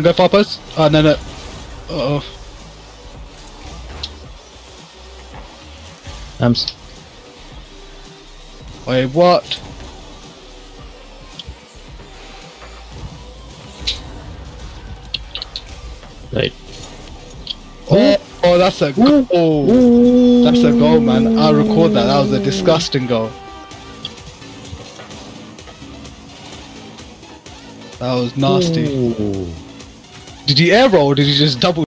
go far post. Oh no no. Oh. Wait, what? Right. Oh, that's a goal. That's a goal, man. I'll record that. That was a disgusting goal. That was nasty. Ooh. Did you air roll or did you just double?